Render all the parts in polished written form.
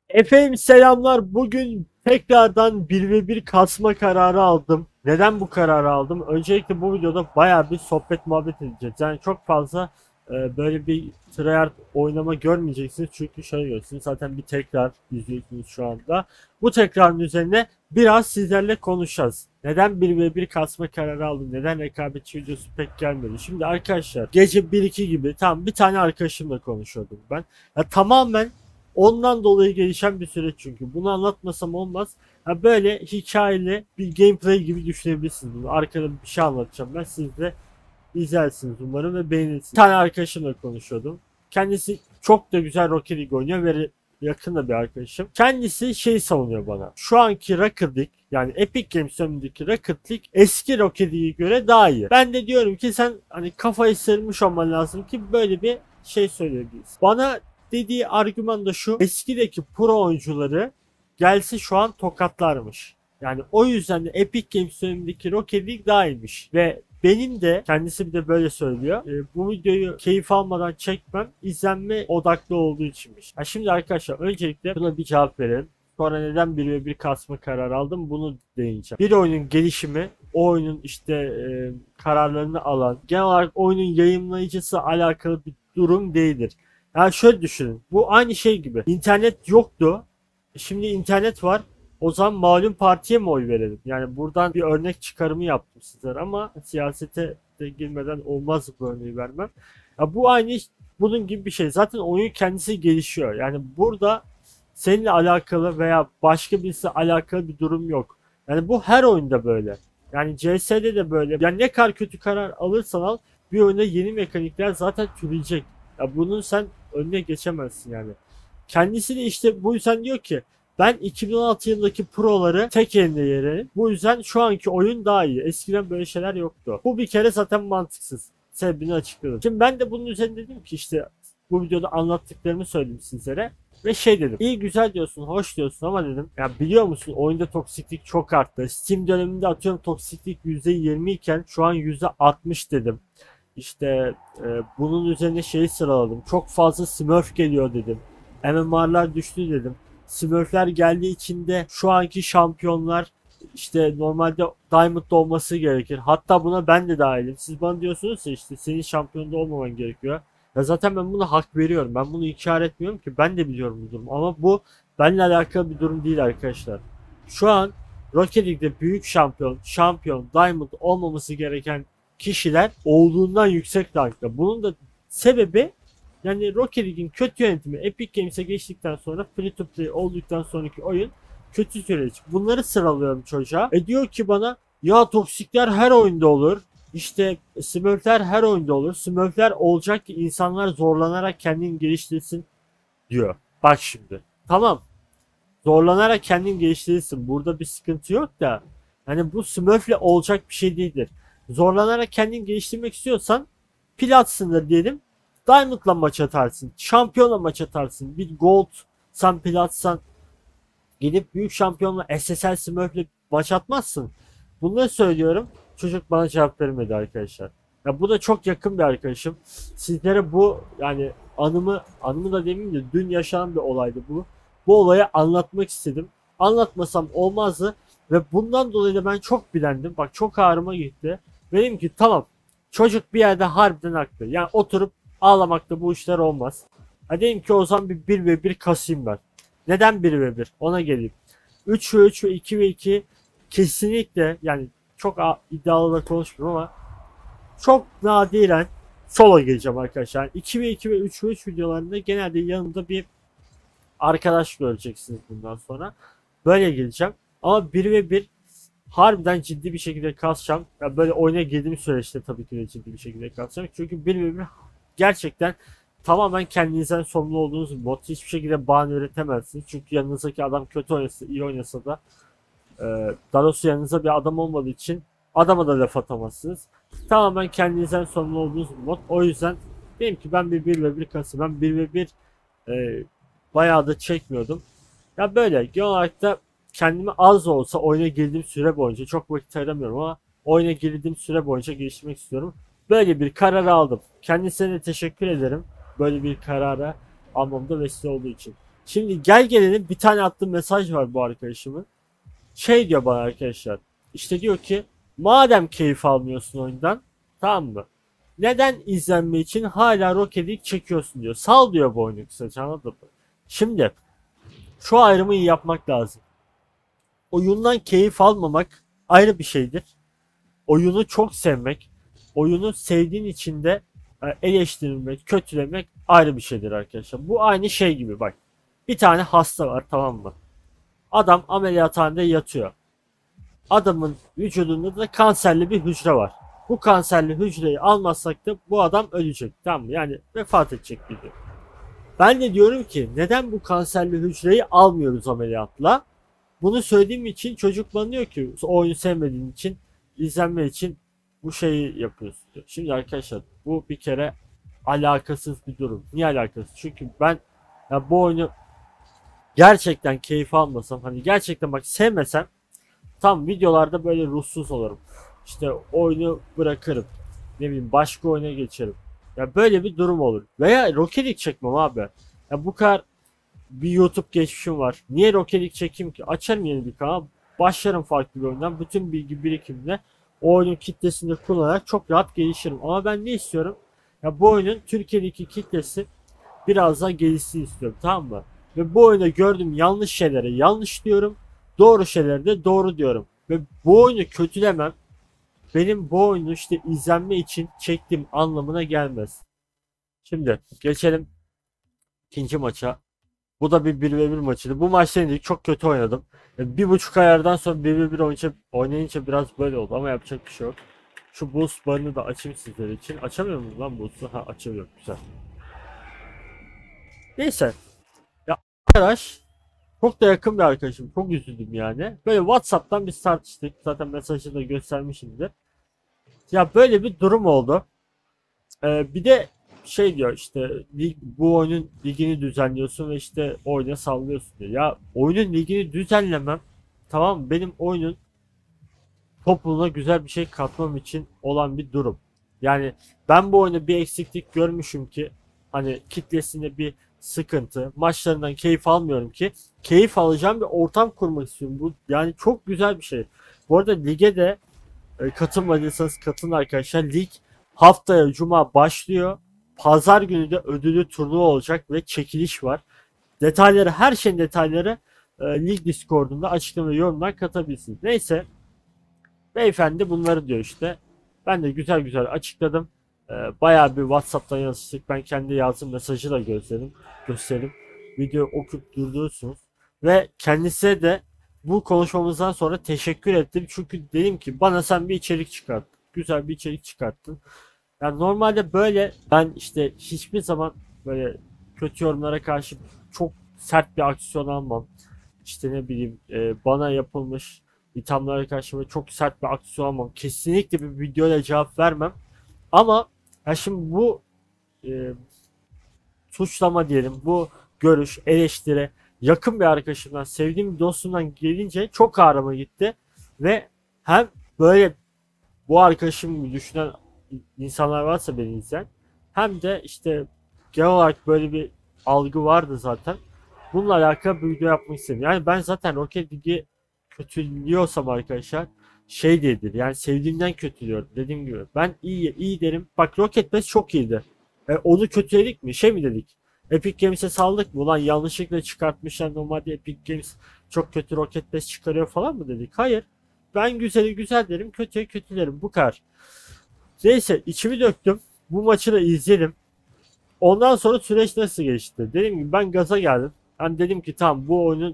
Efendim selamlar. Bugün tekrardan 1v1 kasma kararı aldım. Neden bu kararı aldım? Öncelikle bu videoda bayağı bir sohbet muhabbet edeceğiz. Yani çok fazla böyle bir tryhard oynama görmeyeceksiniz. Çünkü şöyle görüyorsunuz. Zaten bir tekrar izliyorsunuz şu anda. Bu tekrarın üzerine biraz sizlerle konuşacağız. Neden 1v1 kasma kararı aldım? Neden rekabetçi videosu pek gelmedi? Şimdi arkadaşlar gece 1-2 gibi tam bir tane arkadaşımla konuşuyordum ben. Ya tamamen ondan dolayı gelişen bir süreç çünkü. Bunu anlatmasam olmaz. Ha böyle hikayeli bir gameplay gibi düşünebilirsiniz bunu. Arkada bir şey anlatacağım ben. Siz de izlersiniz umarım ve beğenirsiniz. Bir tane arkadaşımla konuşuyordum. Kendisi çok da güzel Rocket League oynuyor ve yakın da bir arkadaşım. Kendisi şey savunuyor bana. Şu anki Rocket League yani Epic Games önündeki Rocket League eski Rocket League'e göre daha iyi. Ben de diyorum ki sen hani kafayı sıyırmış olman lazım ki böyle bir şey söyleyebilirsin. Bana dediği argüman da şu. Eskideki pro oyuncuları gelse şu an tokatlarmış. Yani o yüzden de Epic Games dönemindeki Rocket League daha iyiymiş. Ve benim de kendisi bir de böyle söylüyor. Bu videoyu keyif almadan çekmem izlenme odaklı olduğu içinmiş. Ha şimdi arkadaşlar öncelikle buna bir cevap verelim. Sonra neden 1v1 kasma kararı aldım bunu değineceğim. Bir oyunun gelişimi, o oyunun işte kararlarını alan, genel olarak oyunun yayınlayıcısı alakalı bir durum değildir. Yani şöyle düşünün. Bu aynı şey gibi. İnternet yoktu. Şimdi internet var. O zaman malum partiye mi oy verelim? Yani buradan bir örnek çıkarımı yaptım sizlere ama siyasete de girmeden olmaz bu örneği vermem. Ya bu aynı bunun gibi bir şey. Zaten oyun kendisi gelişiyor. Yani burada seninle alakalı veya başka birisi alakalı bir durum yok. Yani bu her oyunda böyle. Yani CS'de de böyle. Yani ne kadar kötü karar alırsan al bir oyunda yeni mekanikler zaten türeyecek. Ya bunun sen önüne geçemezsin yani. Kendisi de işte bu yüzden diyor ki ben 2016 yılındaki proları tek elinde yererim. Bu yüzden şu anki oyun daha iyi. Eskiden böyle şeyler yoktu. Bu bir kere zaten mantıksız. Sebebini açıkladım. Şimdi ben de bunun üzerine dedim ki işte bu videoda anlattıklarımı söyledim sizlere. Ve şey dedim. İyi güzel diyorsun, hoş diyorsun ama dedim. Ya biliyor musun oyunda toksiklik çok arttı. Steam döneminde atıyorum toksiklik %20 iken şu an %60 dedim. İşte bunun üzerine şeyi sıraladım. Çok fazla Smurf geliyor dedim. MMR'lar düştü dedim. Smurfler geldiği için de şu anki şampiyonlar işte normalde Diamond'da olması gerekir. Hatta buna ben de dahilim. Siz bana diyorsunuz ya işte senin şampiyonda olmaman gerekiyor. Ya zaten ben buna hak veriyorum. Ben bunu inkar etmiyorum ki. Ben de biliyorum bu durumu. Ama bu benimle alakalı bir durum değil arkadaşlar. Şu an Rocket League'de büyük şampiyon, Diamond olmaması gereken kişiler olduğundan yüksek rankta. Bunun da sebebi yani Rocket League'in kötü yönetimi Epic Games'e geçtikten sonra free to play olduktan sonraki oyun kötü süreç. Bunları sıralıyorum çocuğa. Diyor ki bana ya toksikler her oyunda olur. İşte Smurfler her oyunda olur. Smurfler olacak ki insanlar zorlanarak kendini geliştirsin diyor. Bak şimdi. Tamam. Zorlanarak kendini geliştirirsin. Burada bir sıkıntı yok da. Hani bu Smurf'le olacak bir şey değildir. Zorlanarak kendini geliştirmek istiyorsan Platsındır diyelim. Diamond'la maç atarsın. Şampiyonla maç atarsın. Bir Gold sen Platsan gidip büyük şampiyonla SSL Smurf'le maç atmazsın. Bunları söylüyorum. Çocuk bana cevap vermedi arkadaşlar. Ya bu da çok yakın bir arkadaşım. Sizlere bu yani anımı da demeyeyim de dün yaşanan bir olaydı bu. Bu olayı anlatmak istedim. Anlatmasam olmazdı ve bundan dolayı da ben çok bilendim. Bak çok ağrıma gitti. Dedim ki tamam çocuk bir yerde harbiden haklı. Yani oturup ağlamakta bu işler olmaz. Ha dedim ki o zaman bir ve bir kasayım ben. Neden bir ve bir? Ona geleyim. 3 ve 3 ve 2 ve 2 kesinlikle yani çok iddialı da konuşmuyorum ama çok nadiren solo geleceğim arkadaşlar. Yani 2 ve 2 ve 3 ve 3 videolarında genelde yanında bir arkadaş göreceksiniz bundan sonra. Böyle geleceğim. Ama bir ve bir harbiden ciddi bir şekilde kasacağım. Yani böyle oyuna girdiğim süreçte tabii ki de ciddi bir şekilde kasacağım. Çünkü bir ve bir gerçekten tamamen kendinizden sorumlu olduğunuz bir bot. Hiçbir şekilde bahane üretemezsiniz. Çünkü yanınızdaki adam kötü oynasa, iyi oynasa da daha doğrusu yanınızda bir adam olmadığı için adama da laf atamazsınız. Tamamen kendinizden sorumlu olduğunuz bir mod. O yüzden dedim ki ben bir ve bir kasım. Ben bir ve bir bayağı da çekmiyordum. Ya böyle genel olarak da kendimi az da olsa oyuna girdiğim süre boyunca çok vakit ayıramıyorum ama oyuna girdiğim süre boyunca geliştirmek istiyorum. Böyle bir karar aldım. Kendisine de teşekkür ederim. Böyle bir karara almamda vesile olduğu için. Şimdi gel gelelim bir tane attığı mesaj var bu arkadaşımın. Şey diyor bana arkadaşlar. İşte diyor ki madem keyif almıyorsun oyundan, tamam mı? Neden izlenme için hala Rocket League çekiyorsun diyor. Sal diyor bu oyunu kısaca, anladın mı? Şimdi şu ayrımı iyi yapmak lazım. Oyundan keyif almamak ayrı bir şeydir. Oyunu çok sevmek, oyunu sevdiğin için de eleştirmek, kötülemek ayrı bir şeydir arkadaşlar. Bu aynı şey gibi bak. Bir tane hasta var, tamam mı? Adam ameliyathanede yatıyor. Adamın vücudunda da kanserli bir hücre var. Bu kanserli hücreyi almazsak da bu adam ölecek. Tamam mı? Yani vefat edecek bir gün. Ben de diyorum ki neden bu kanserli hücreyi almıyoruz ameliyatla? Bunu söylediğim için çocuk bana diyor ki o oyunu sevmediğin için, izlenme için bu şeyi yapıyorsun diyor. Şimdi arkadaşlar bu bir kere alakasız bir durum. Niye alakasız? Çünkü ben ya bu oyunu gerçekten keyif almasam, hani gerçekten bak sevmesem, tam videolarda böyle ruhsuz olurum. İşte oyunu bırakırım. Ne bileyim başka oyuna geçerim. Ya böyle bir durum olur. Veya Rocket League çekmem abi. Ya bu kadar bir YouTube geçmişim var. Niye Rocket League çekeyim ki? Açarım yeni bir kanal. Başlarım farklı bir oyundan. Bütün bilgi birikimle o oyunun kitlesini kullanarak çok rahat gelişirim. Ama ben ne istiyorum? Ya bu oyunun Türkiye'deki kitlesi biraz daha gelişsin istiyorum, tamam mı? Ve bu oyunda gördüğüm yanlış şeylere yanlış diyorum. Doğru şeylere de doğru diyorum. Ve bu oyunu kötülemem benim bu oyunu işte izlenme için çektiğim anlamına gelmez. Şimdi geçelim ikinci maça. Bu da bir 1v1 maçıydı. Bu maçta yenildik. Çok kötü oynadım. 1,5 ayardan sonra 1v1 oynayınca biraz böyle oldu ama yapacak bir şey yok. Şu boost barını da açayım sizler için. Açamıyor muyum lan boost'u? Ha, açabiliyorum. Güzel. Neyse. Ya arkadaş çok da yakın bir arkadaşım. Çok üzüldüm yani. Böyle WhatsApp'tan biz tartıştık. Zaten mesajı da göstermişimdir. Ya böyle bir durum oldu. Bir de şey diyor işte bu oyunun ligini düzenliyorsun ve işte oyuna sallıyorsun diyor. Ya oyunun ligini düzenlemem, tamam mı? Benim oyunun topluluğuna güzel bir şey katmam için olan bir durum. Yani ben bu oyunda bir eksiklik görmüşüm ki hani kitlesinde bir sıkıntı, maçlarından keyif almıyorum ki keyif alacağım bir ortam kurmak istiyorum. Bu yani çok güzel bir şey. Bu arada lige de katılmadıysanız katılın arkadaşlar. Lig haftaya cuma başlıyor. Pazar günü de ödüllü turnuva olacak ve çekiliş var. Detayları, her şeyin detayları lig Discord'unda açıklama ve yorumdan katabilirsiniz. Neyse. Beyefendi bunları diyor işte. Ben de güzel güzel açıkladım. Bayağı bir WhatsApp'tan yazıştık. Ben kendi yazdığım mesajı da göstereyim. Video okuyup durduruyorsunuz. Ve kendisine de bu konuşmamızdan sonra teşekkür ettim. Çünkü dedim ki bana sen bir içerik çıkarttın. Güzel bir içerik çıkarttın. Yani normalde böyle ben işte hiçbir zaman böyle kötü yorumlara karşı çok sert bir aksiyon almam. İşte ne bileyim bana yapılmış ithamlara karşı böyle çok sert bir aksiyon almam. Kesinlikle bir videoyla cevap vermem. Ama ya şimdi bu e, suçlama diyelim, bu görüş, eleştiri yakın bir arkadaşımdan, sevdiğim bir dostumdan gelince çok ağrıma gitti. Ve hem böyle bu arkadaşım gibi düşünen insanlar varsa beni izleyen, hem de işte genel olarak böyle bir algı vardı zaten. Bununla alakalı bir video yapmak istedim. Yani ben zaten Rocket League'i kötülüyorsam arkadaşlar şey diyedir. Yani sevdiğimden kötülüyorum. Dediğim gibi ben iyi derim. Bak Rocket Pass çok iyiydi. Onu kötüledik mi? Şey mi dedik? Epic Games'e saldık mı? Ulan yanlışlıkla çıkartmışlar. Normalde Epic Games çok kötü Rocket Pass çıkarıyor falan mı dedik? Hayır. Ben güzeli güzel derim. Kötüye kötü derim. Bu kadar. Neyse içimi döktüm. Bu maçı da izledim. Ondan sonra süreç nasıl geçti? Dediğim gibi ben gaza geldim. Ben dedim ki tamam bu oyunun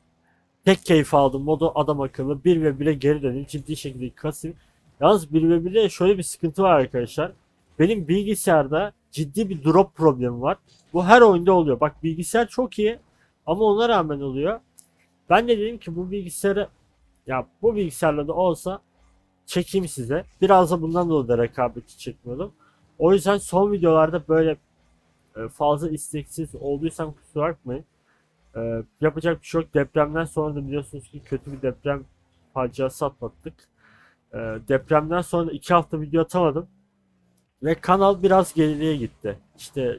tek keyif aldım modu adam akıllı 1 ve 1'e geri döneyim ciddi şekilde kasayım. Yalnız 1 ve 1'de şöyle bir sıkıntı var arkadaşlar. Benim bilgisayarda ciddi bir drop problemi var. Bu her oyunda oluyor. Bak bilgisayar çok iyi ama ona rağmen oluyor. Ben de dedim ki bu bilgisayarı ya bu bilgisayarla da olsa çekeyim size. Biraz da bundan dolayı da rekabetçi çekmiyordum. O yüzden son videolarda böyle fazla isteksiz olduysam kusura bakmayın. Yapacak bir şey yok. Depremden sonra da biliyorsunuz ki kötü bir deprem faciası atlattık. Depremden sonra 2 hafta video atamadım. Ve kanal biraz geriye gitti. İşte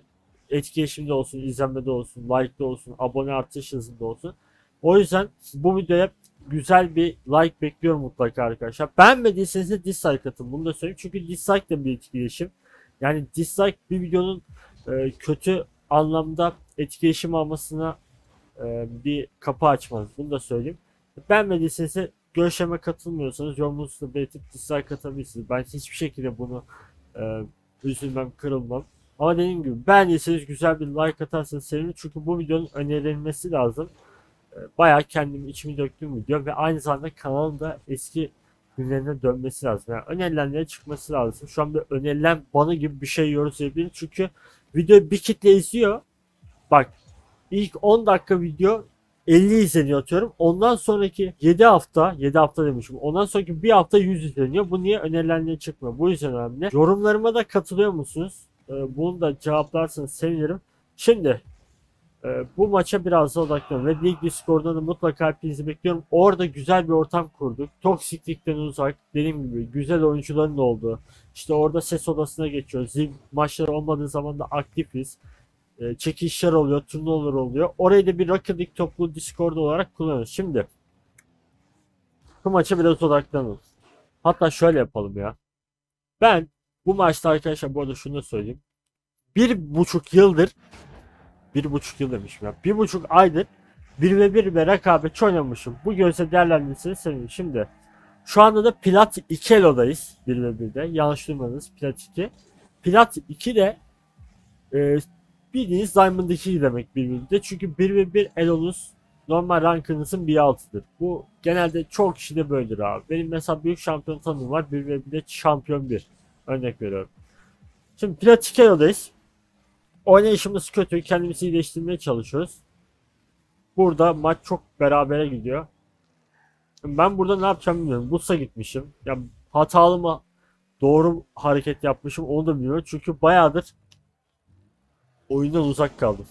etkileşimde olsun, izlenmede olsun, like'da olsun, abone artış hızında olsun. O yüzden bu videoya güzel bir like bekliyorum mutlaka arkadaşlar. Beğenmediyseniz de dislike atın. Bunu da söyleyeyim. Çünkü dislike de bir etkileşim. Yani dislike bir videonun kötü anlamda etkileşim almasına bir kapı açmaz. Bunu da söyleyeyim. Beğenmediyseniz de görüşeme katılmıyorsanız yorumunuzu da belirtip dislike atabilirsiniz. Ben hiçbir şekilde bunu e, üzülmem, kırılmam. Ama dediğim gibi beğendiyseniz güzel bir like atarsanız sevinirim. Çünkü bu videonun önerilmesi lazım. Bayağı kendimi içimi döktüğüm video ve aynı zamanda kanalın da eski günlerine dönmesi lazım. Yani önerilenlere çıkması lazım. Şu an bir önerilen bana gibi bir şey yiyoruz diyebilirim. Çünkü videoyu bir kitle izliyor. Bak ilk 10 dakika video 50 izleniyor atıyorum. Ondan sonraki 7 hafta demişim. Ondan sonraki bir hafta 100 izleniyor. Bu niye önerilenlere çıkmıyor? Bu yüzden önemli. Yorumlarıma da katılıyor musunuz? Bunu da cevaplarsanız sevinirim. Şimdi bu maça biraz da odaklanın ve Lig Discord'da da mutlaka hepinizi bekliyorum. Orada güzel bir ortam kurduk. Toksiklikten uzak, dediğim gibi güzel oyuncuların da olduğu. İşte orada ses odasına geçiyoruz. Zil maçları olmadığı zaman da aktifiz. Çekilişler oluyor, turnuvalar oluyor. Orayı da bir Rocket League topluluğu Discord olarak kullanıyoruz. Şimdi bu maça biraz odaklanın. Hatta şöyle yapalım ya. Ben bu maçta arkadaşlar bu arada şunu da söyleyeyim. 1,5 yıldır 1,5 yıl demişim ya. 1,5 aydır 1 ve rekabetçi oynamışım. Bu gözle değerlendirseniz sevinirim. Şimdi şu anda da Plat 2 Elo'dayız. 1 ve 1'de. Yanlış duymadınız. Plat 2. Plat 2 de e, bildiğiniz Diamond 2 demek 1 ve 1'de. Çünkü 1 ve 1 Elo'nuz normal rankınızın bir altıdır. Bu genelde çok kişide böyledir abi. Benim mesela büyük şampiyon tanımım var. 1 ve 1'de şampiyon 1. Örnek veriyorum. Şimdi Plat 2 Elo'dayız. Oynayışımız kötü. Kendimizi iyileştirmeye çalışıyoruz. Burada maç çok berabere gidiyor. Ben burada ne yapacağım bilmiyorum. Bus'a gitmişim. Ya hatalı mı doğru hareket yapmışım onu da bilmiyorum. Çünkü bayağıdır oyundan uzak kaldım.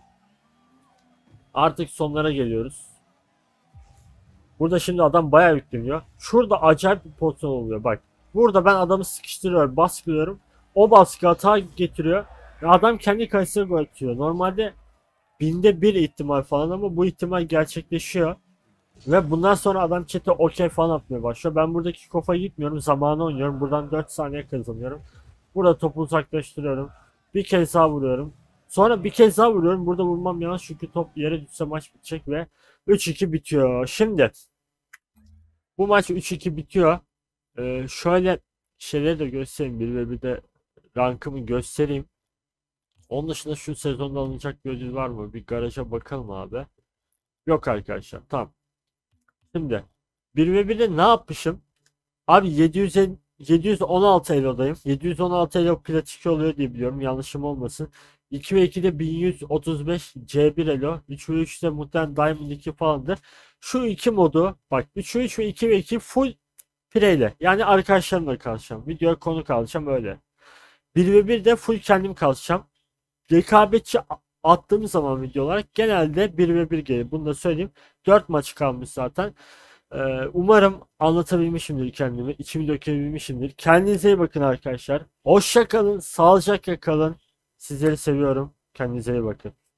Artık sonlara geliyoruz. Burada şimdi adam bayağı yükleniyor. Şurada acayip bir pozisyon oluyor bak. Burada ben adamı sıkıştırıyorum, baskılıyorum. O baskı hata getiriyor. Ve adam kendi kalesine gol atıyor. Normalde binde bir ihtimal falan ama bu ihtimal gerçekleşiyor. Ve bundan sonra adam chat'e okey falan atmaya başlıyor. Ben buradaki kofa gitmiyorum. Zamanı oynuyorum. Buradan 4 saniye kazanıyorum. Burada topu uzaklaştırıyorum. Bir kez daha vuruyorum. Sonra bir kez daha vuruyorum. Burada vurmam yanlış çünkü top yere düşse maç bitecek ve 3-2 bitiyor. Şimdi bu maç 3-2 bitiyor. Şöyle şeyleri de göstereyim. 1 ve 1'de rankımı göstereyim. Onun dışında şu sezonda alınacak bir ödül var mı? Bir garaja bakalım abi. Yok arkadaşlar. Tamam. Şimdi 1 ve 1'de ne yapmışım? Abi 716 Elo'dayım. 716 Elo plat 2 oluyor diye biliyorum. Yanlışım olmasın. 2 ve 2'de 1135 C1 Elo. 3 ve 3'de muhtemelen Diamond 2 falandır. Şu iki modu bak 3 ve 3 ve 2 full pireyle. Yani arkadaşlarımla kalacağım. Videoya konuk alacağım öyle. 1 ve 1'de full kendim kalacağım. Rekabetçi attığım zaman video olarak genelde 1 ve 1 gelir. Bunu da söyleyeyim. 4 maç kalmış zaten. Umarım anlatabilmişimdir kendimi. İçimi dökebilmişimdir. Kendinize iyi bakın arkadaşlar. Hoşça kalın. Sağlıcakla kalın. Sizleri seviyorum. Kendinize iyi bakın.